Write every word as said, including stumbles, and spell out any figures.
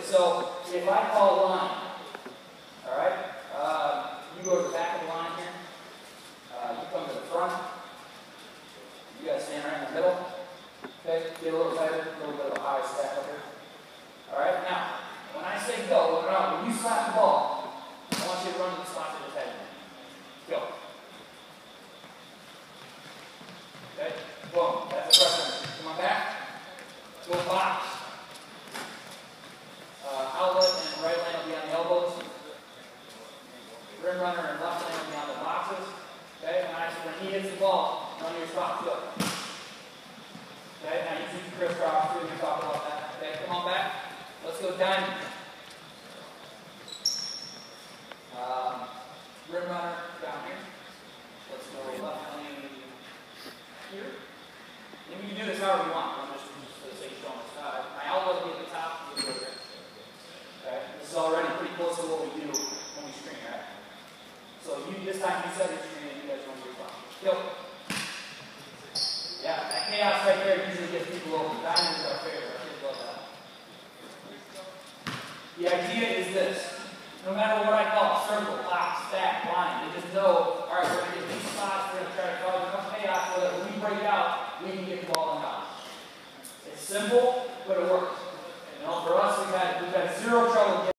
So if I call a line, all right, uh, you go to the back of the line here. Uh, you come to the front. You guys stand right in the middle. Okay, get a little tighter, a little bit of a high step up here. All right, now when I say go, when you slap the ball, I want you to run to the spot to the head. Go. Okay, boom. That's the pressure. Come on back. Go box. Uh, outlet and right leg will be on the elbows. Rim runner and left leg will be on the boxes. Okay, and I, when he hits the ball, run to your spot. Go. Okay, now you see the crisscross too. We talked about that. Okay, come on back. Let's go diamond. Um, rim runner down here. Let's go left lane here. And you can do this however you want. I'm just for the sake of showing the side. My elbow will be at the top. You'll go here. Okay, this is already pretty close to what we do when we string, right? So you this time you set your string and you guys run your spot. Go. Yeah, that chaos right there usually gets people over. Diamonds are our favorite. Our kids love that. The idea is this. No matter what I call it, circle, box, stack, line, they just know, all right, we're going to get these spots, we're going to try to cause enough chaos so that when we break out, we can get the ball in house. It's simple, but it works. You know, for us, we've had, we've had zero trouble getting